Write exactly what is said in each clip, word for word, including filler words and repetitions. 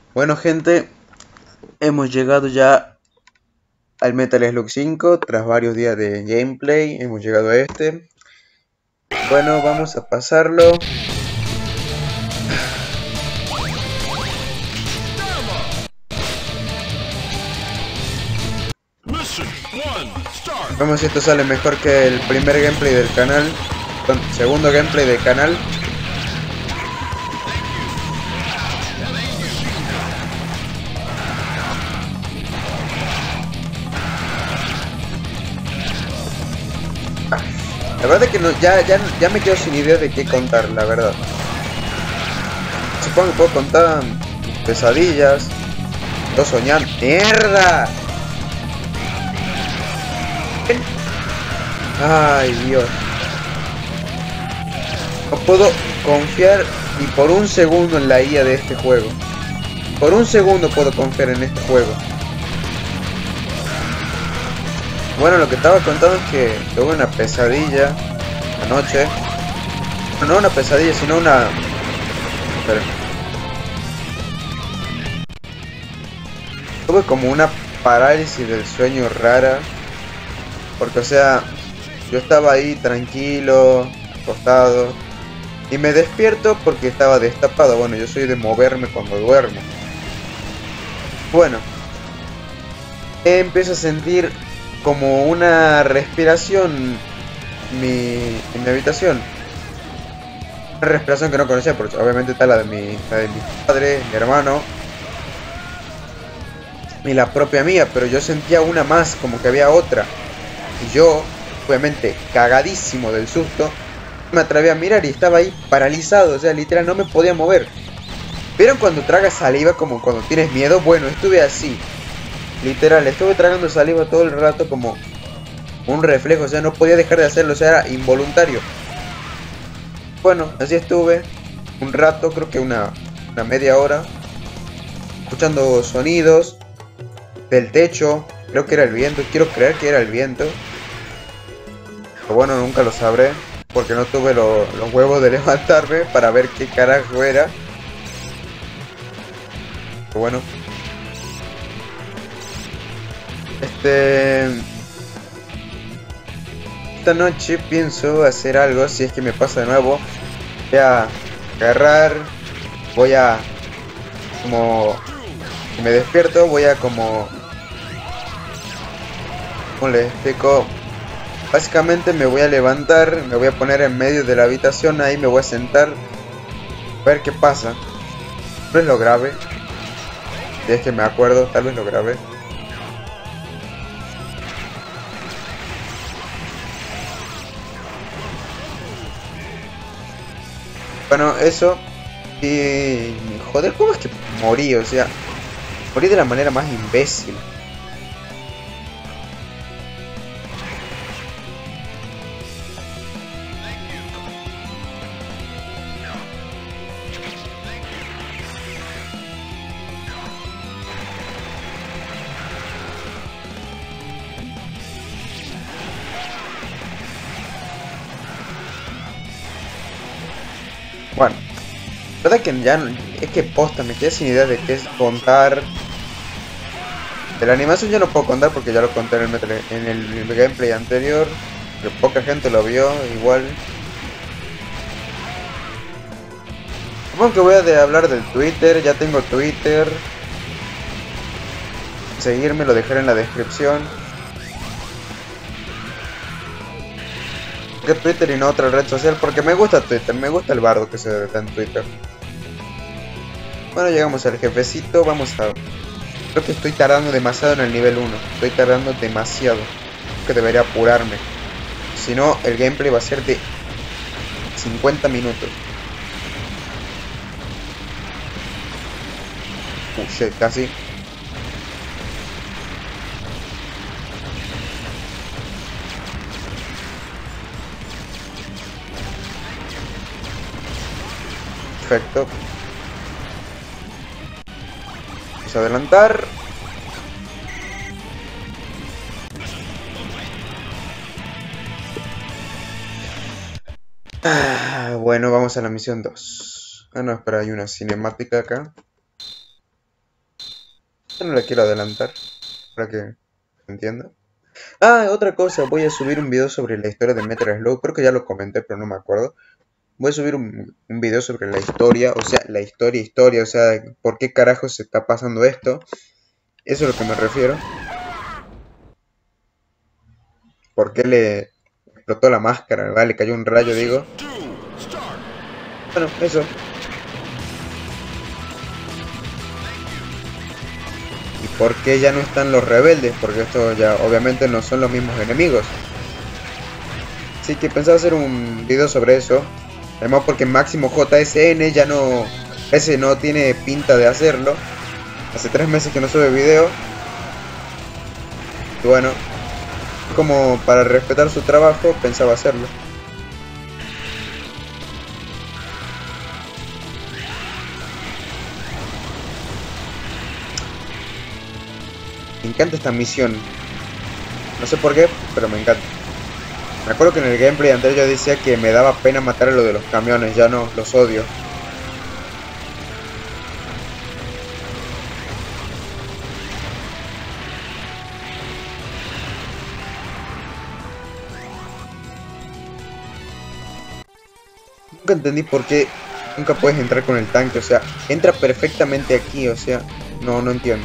Bueno, gente, hemos llegado ya al Metal Slug cinco tras varios días de gameplay. Hemos llegado a este. Bueno, vamos a pasarlo. Vemos si esto sale mejor que el primer gameplay del canal. Segundo gameplay del canal. La verdad es que no, ya, ya, ya me quedo sin idea de qué contar, la verdad. Supongo que puedo contar pesadillas. Dos soñando. ¡Mierda! Ay, Dios. No puedo confiar ni por un segundo en la I A de este juego. Por un segundo puedo confiar en este juego. Bueno, lo que estaba contando es que tuve una pesadilla anoche. No una pesadilla, sino una... Espera. Tuve como una parálisis del sueño rara. Porque, o sea, yo estaba ahí tranquilo, acostado. Y me despierto porque estaba destapado. Bueno, yo soy de moverme cuando duermo. Bueno. Empiezo a sentir como una respiración en mi, en mi habitación. Una respiración que no conocía, porque obviamente está la de mi, la de mi padre, mi hermano y la propia mía, pero yo sentía una más, como que había otra. Y yo, obviamente cagadísimo del susto, me atreví a mirar y estaba ahí paralizado, o sea, literal no me podía mover. ¿Vieron cuando tragas saliva como cuando tienes miedo? Bueno, estuve así. Literal, estuve tragando saliva todo el rato como un reflejo, o sea, no podía dejar de hacerlo, o sea, era involuntario. Bueno, así estuve un rato, creo que una, una media hora, escuchando sonidos del techo, creo que era el viento, quiero creer que era el viento. Pero bueno, nunca lo sabré, porque no tuve lo, los huevos de levantarme para ver qué carajo era. Pero bueno. Este... Esta noche pienso hacer algo, si es que me pasa de nuevo. Voy a agarrar, voy a... Como... Si me despierto, voy a como... ¿Cómo les explico? Básicamente me voy a levantar, me voy a poner en medio de la habitación, ahí me voy a sentar, a ver qué pasa. Tal vez lo grabe. Si es que me acuerdo, tal vez lo grabe. Bueno, eso. Y... Joder, ¿cómo es que morí? O sea, morí de la manera más imbécil. Bueno, la verdad que ya no, es que posta, me quedé sin idea de qué es contar. De la animación ya no puedo contar porque ya lo conté en el, en el gameplay anterior, que poca gente lo vio, igual. Supongo que voy a de hablar del Twitter, ya tengo Twitter. Seguirme, lo dejaré en la descripción. ¿Por qué Twitter y no otra red social? Porque me gusta Twitter, me gusta el bardo que se da en Twitter. Bueno, llegamos al jefecito, vamos a... Creo que estoy tardando demasiado en el nivel uno. Estoy tardando demasiado. Creo que debería apurarme. Si no, el gameplay va a ser de cincuenta minutos. Uh, shit, casi. Perfecto. Vamos a adelantar. Ah, bueno, vamos a la misión dos. Ah, no, espera, hay una cinemática acá. Yo no la quiero adelantar, para que entienda. Ah, otra cosa, voy a subir un video sobre la historia de Metal Slug. Creo que ya lo comenté, pero no me acuerdo. Voy a subir un, un video sobre la historia, o sea, la historia, historia, o sea, por qué carajo se está pasando esto. Eso es a lo que me refiero. ¿Por qué le explotó la máscara? ¿Verdad? Le cayó un rayo, digo. Bueno, eso. ¿Y por qué ya no están los rebeldes? Porque estos ya obviamente no son los mismos enemigos. Así que pensaba hacer un video sobre eso. Además porque Máximo J S N ya no... Ese no tiene pinta de hacerlo. Hace tres meses que no sube video. Y bueno, como para respetar su trabajo, pensaba hacerlo. Me encanta esta misión. No sé por qué, pero me encanta. Me acuerdo que en el gameplay anterior yo decía que me daba pena matar a lo de los camiones. Ya no, los odio. Nunca entendí por qué nunca puedes entrar con el tanque. O sea, entra perfectamente aquí. O sea, no, no entiendo.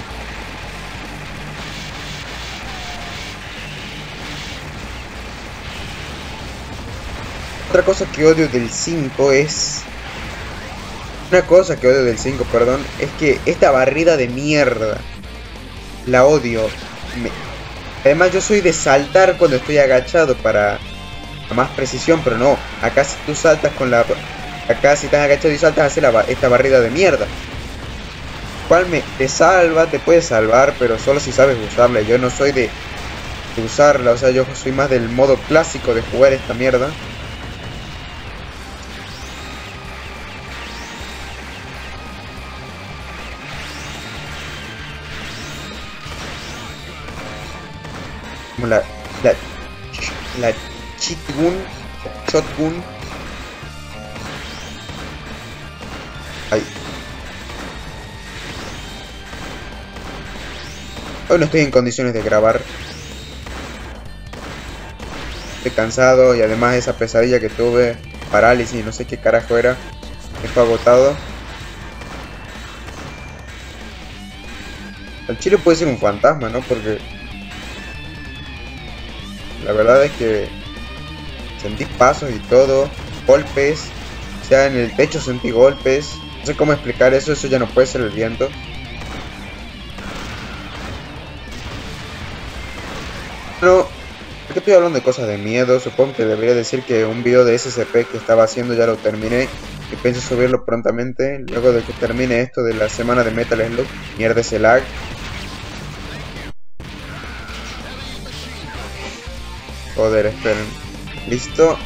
Otra cosa que odio del cinco es... Una cosa que odio del cinco, perdón, es que esta barrida de mierda la odio. Me... Además yo soy de saltar cuando estoy agachado para más precisión, pero no. Acá si tú saltas con la... Acá si estás agachado y saltas hace la... esta barrida de mierda. Cual me... te salva, te puede salvar, pero solo si sabes usarla. Yo no soy de... de usarla, o sea, yo soy más del modo clásico de jugar esta mierda. Como la, la, la shotgun, shotgun. Ahí. Hoy no estoy en condiciones de grabar. Estoy cansado y además esa pesadilla que tuve, parálisis, no sé qué carajo era, me fue agotado. El chile puede ser un fantasma, ¿no? Porque la verdad es que sentí pasos y todo, golpes, o sea, en el techo sentí golpes. No sé cómo explicar eso, eso ya no puede ser el viento. Pero, ¿por qué estoy hablando de cosas de miedo? Supongo que debería decir que un video de S C P que estaba haciendo ya lo terminé y pienso subirlo prontamente, luego de que termine esto de la semana de Metal Slug. Mierda ese lag. Joder, esperen. Listo.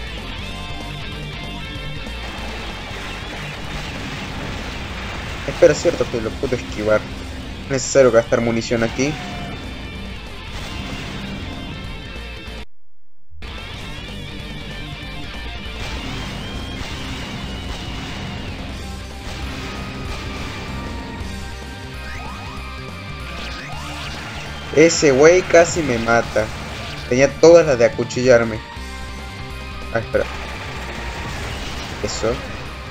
Espera, es cierto que lo pude esquivar. Es necesario gastar munición aquí. Ese güey casi me mata. Tenía todas las de acuchillarme. Ah, espera. Eso.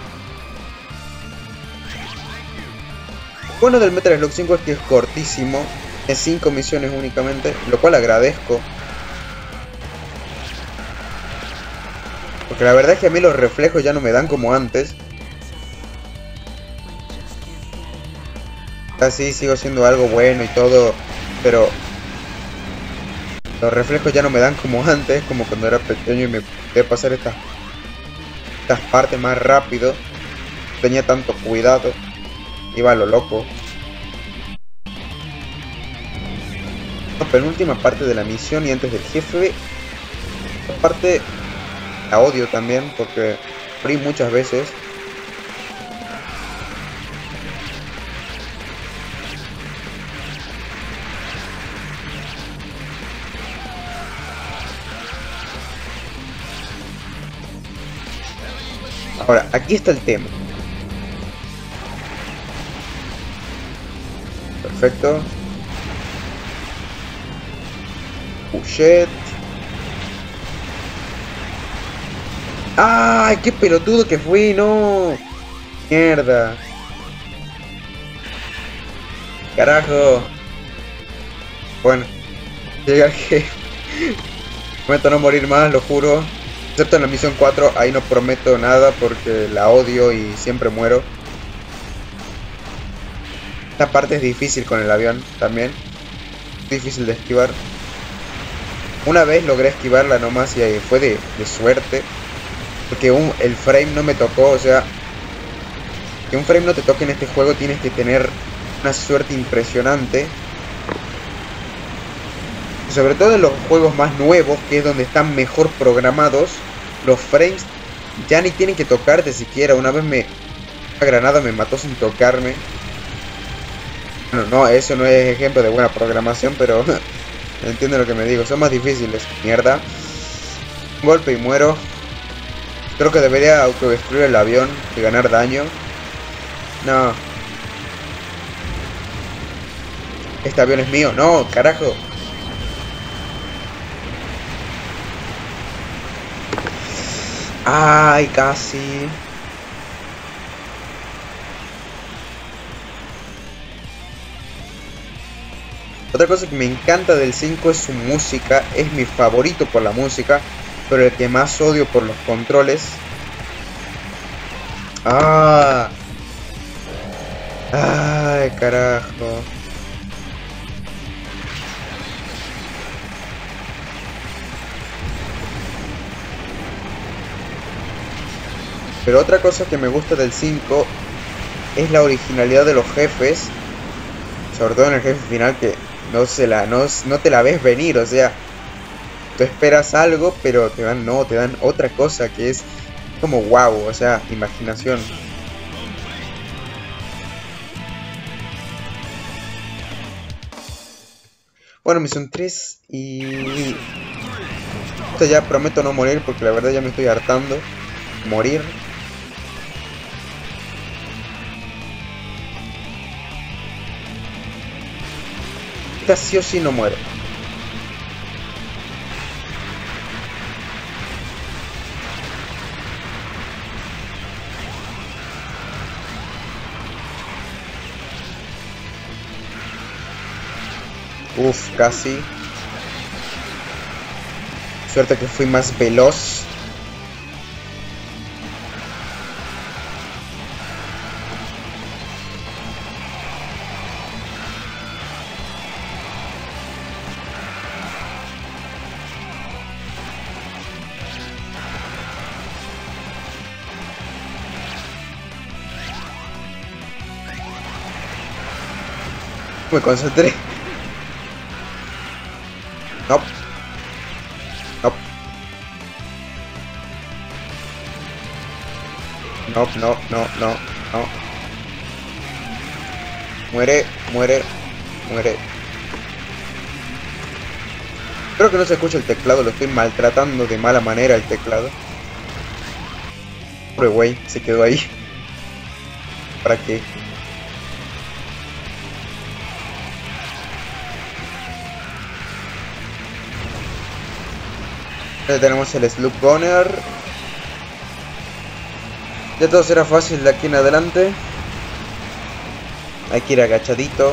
Lo bueno del Metal Slug cinco es que es cortísimo. Es cinco misiones únicamente, lo cual agradezco. Porque la verdad es que a mí los reflejos ya no me dan como antes. Así sigo siendo algo bueno y todo, pero los reflejos ya no me dan como antes, como cuando era pequeño y me podía pasar estas, estas partes más rápido. No tenía tanto cuidado, iba a lo loco. La penúltima parte de la misión y antes del jefe. Esta parte la odio también porque morí muchas veces. Ahora, aquí está el tema. Perfecto. Oh, shit. ¡Ay, qué pelotudo que fui! ¡No! ¡Mierda! ¡Carajo! Bueno, llega el jefe. Prometo no morir más, lo juro. Excepto en la misión cuatro, ahí no prometo nada porque la odio y siempre muero. Esta parte es difícil con el avión también. Difícil de esquivar. Una vez logré esquivarla nomás y fue de, de suerte. Porque un, el frame no me tocó, o sea... Que un frame no te toque en este juego tienes que tener una suerte impresionante. Sobre todo en los juegos más nuevos, que es donde están mejor programados, los frames ya ni tienen que tocarte siquiera. Una vez me... Una granada me mató sin tocarme. Bueno, no, eso no es ejemplo de buena programación, pero... Entiendo lo que me digo, son más difíciles. Mierda. Un golpe y muero. Creo que debería autodestruir el avión y ganar daño. No. Este avión es mío. No, carajo. Ay, casi. Otra cosa que me encanta del cinco es su música. Es mi favorito por la música, pero el que más odio por los controles. Ah. Ay, carajo. Pero otra cosa que me gusta del cinco es la originalidad de los jefes. Sobre todo en el jefe final, que no, se la, no, no te la ves venir. O sea, tú esperas algo, pero te dan, no, te dan otra cosa que es como wow. O sea, imaginación. Bueno, misión tres y... Esto ya prometo no morir porque la verdad ya me estoy hartando. Morir. Esta sí o sí no muero. Uf, casi. Suerte que fui más veloz. Me concentré. No. No. No, no, no, no, no. Muere, muere, muere. Creo que no se escucha el teclado, lo estoy maltratando de mala manera el teclado. Pobre güey, se quedó ahí. ¿Para qué? Ya tenemos el Sloop Gunner. Ya todo será fácil de aquí en adelante. Hay que ir agachadito.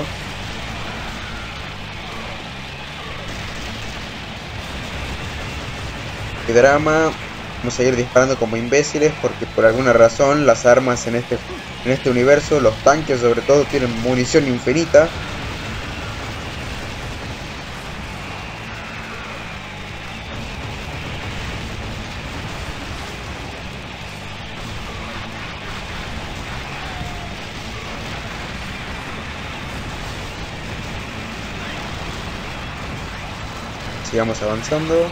Qué drama. Vamos a ir disparando como imbéciles porque por alguna razón las armas en este, en este universo, los tanques sobre todo, tienen munición infinita. Sigamos avanzando.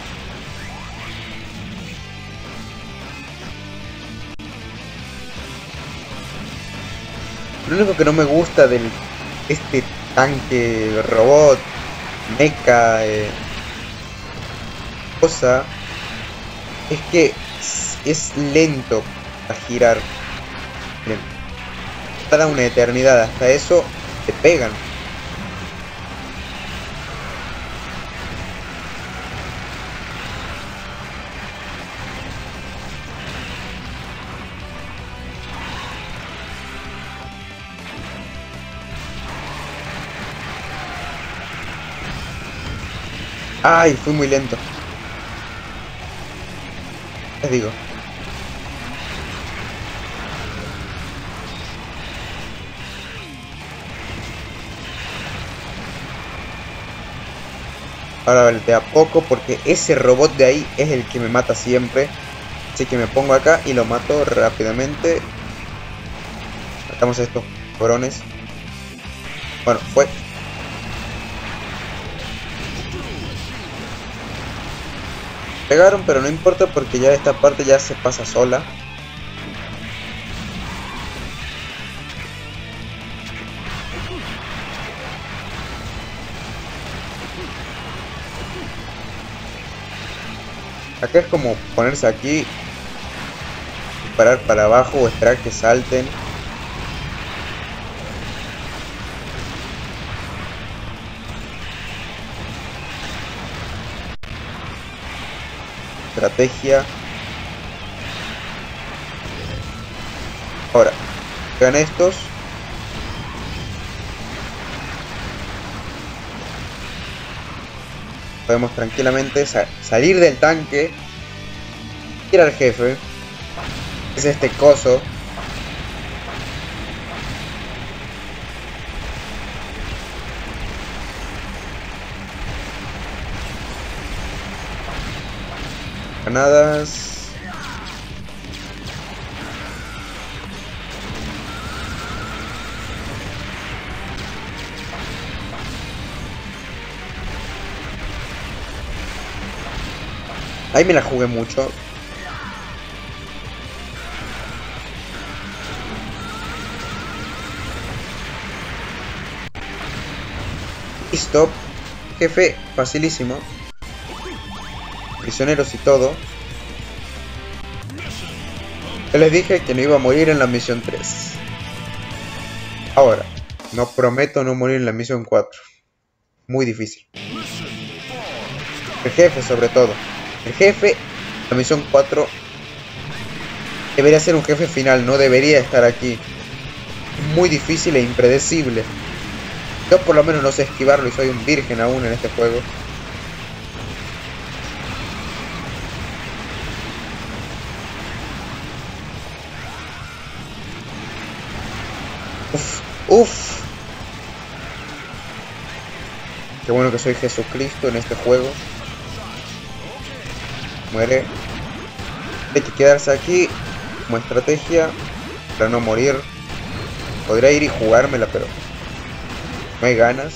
Lo único que no me gusta del este tanque robot mecha eh, cosa es que es lento a girar. Tarda una eternidad hasta eso. te pegan. Ay, fui muy lento. Les digo. Ahora vale, de a poco porque ese robot de ahí es el que me mata siempre. Así que me pongo acá y lo mato rápidamente. Matamos a estos cabrones. Bueno, fue. Pegaron, pero no importa porque ya esta parte ya se pasa sola. Acá es como ponerse aquí, disparar para abajo o esperar que salten. Estrategia. Ahora, vean estos. Podemos tranquilamente sa salir del tanque. Ir al jefe. Es este coso. Granadas. Ahí me la jugué mucho. Listo. Jefe, facilísimo. Prisioneros y todo. Yo les dije que no iba a morir en la misión tres. Ahora, no prometo no morir en la misión cuatro. Muy difícil. El jefe sobre todo. El jefe, la misión cuatro, debería ser un jefe final, no debería estar aquí. Es muy difícil e impredecible. Yo por lo menos no sé esquivarlo y soy un virgen aún en este juego. Uf, uf. Qué bueno que soy Jesucristo en este juego. Muere. Hay que quedarse aquí como estrategia para no morir. Podría ir y jugármela, pero no hay ganas.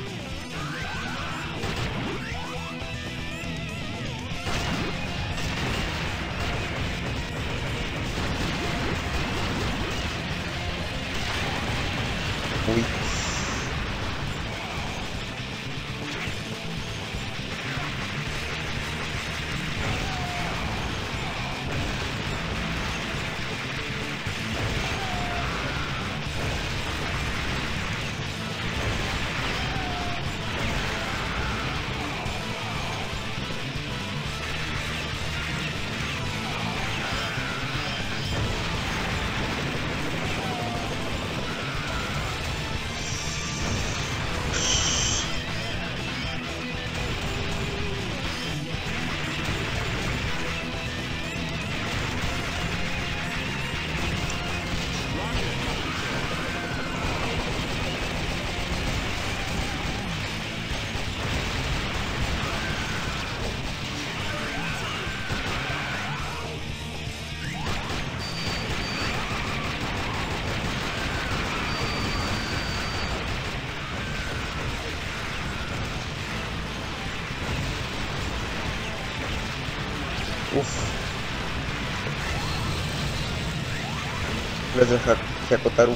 Uy. Uf. Les dejar Hyakotaru.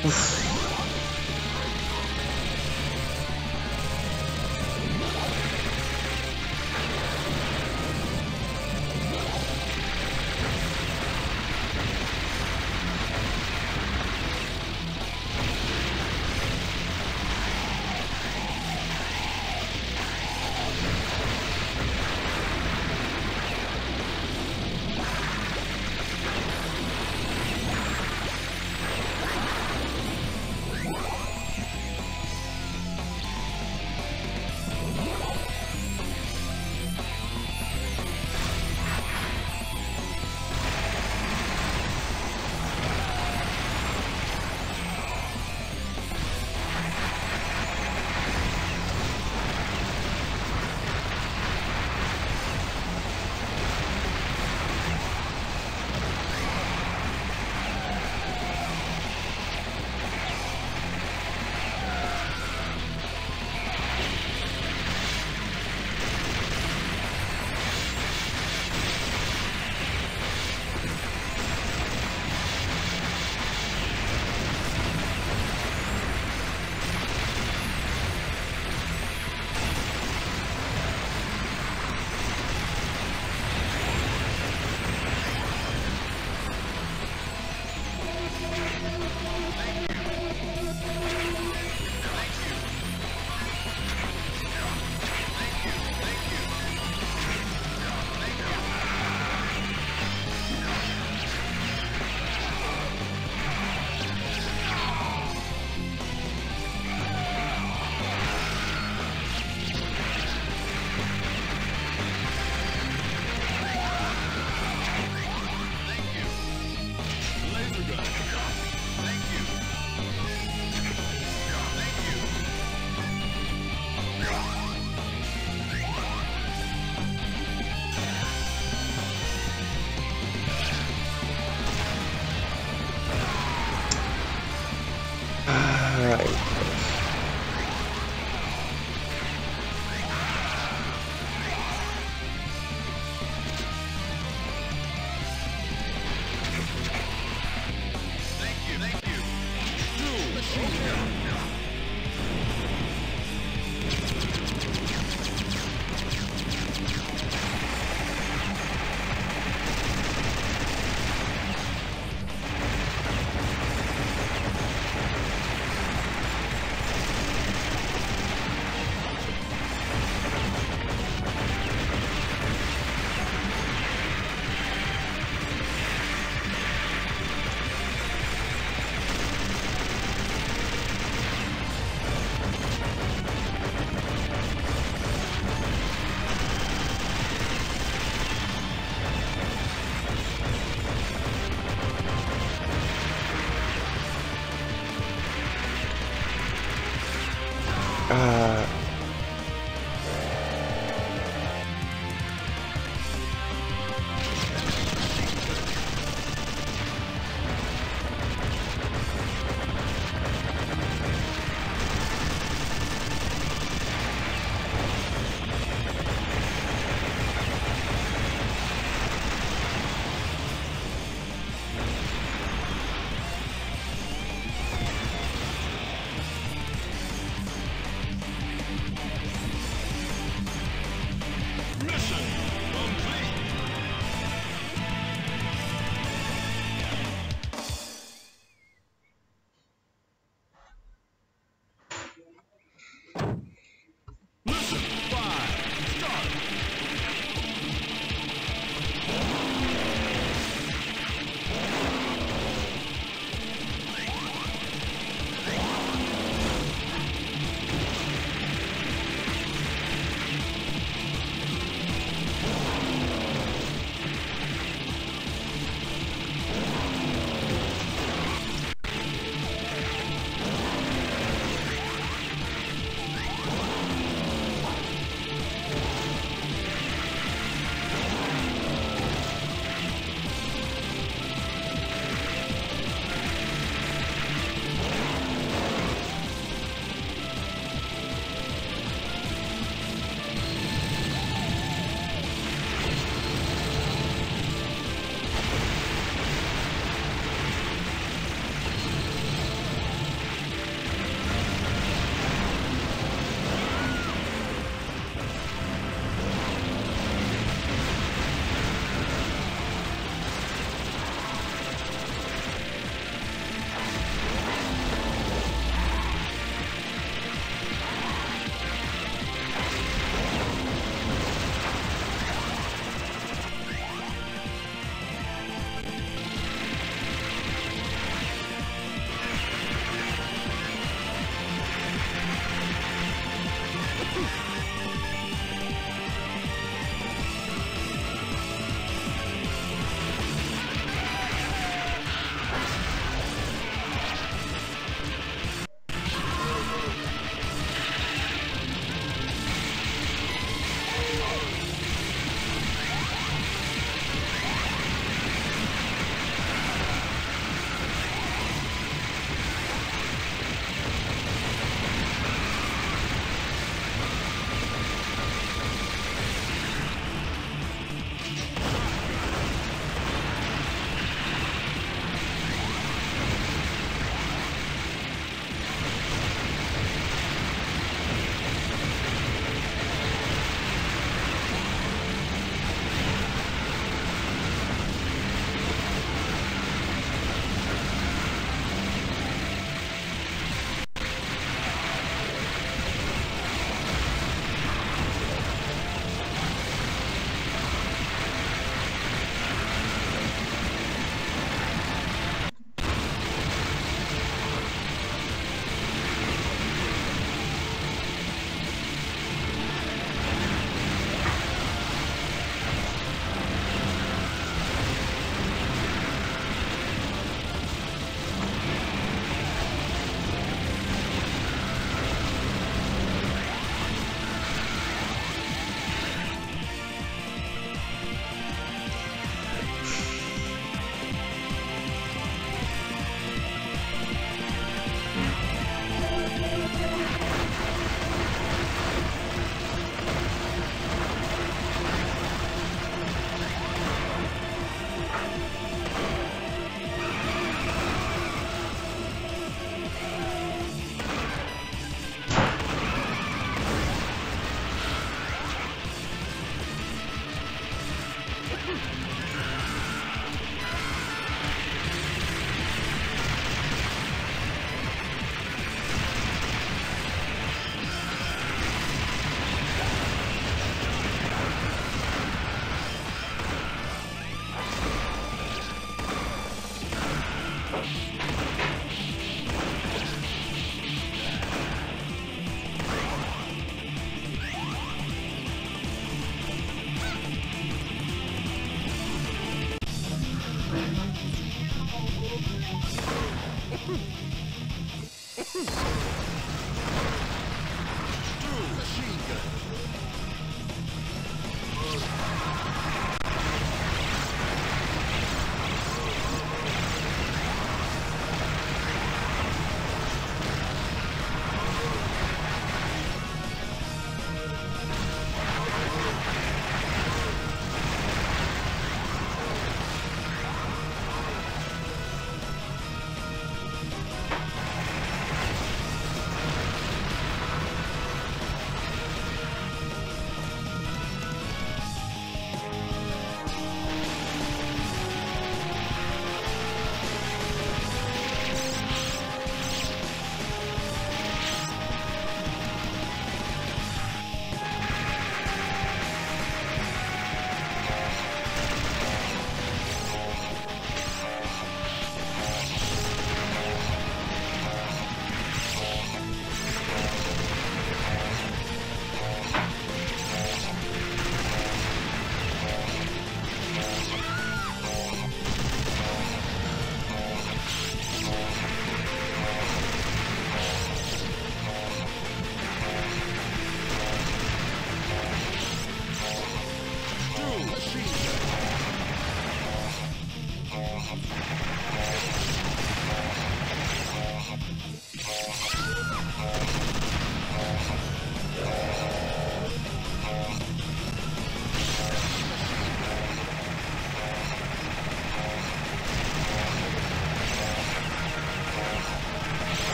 Uf.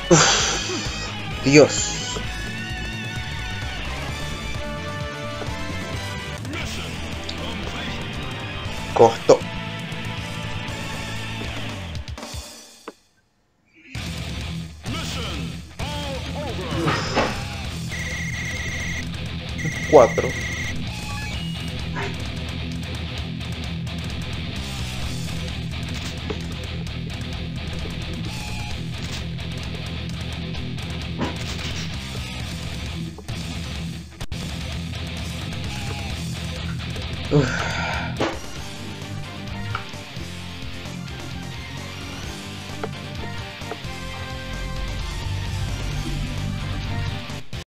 Uf, Dios. Costó. Cuatro.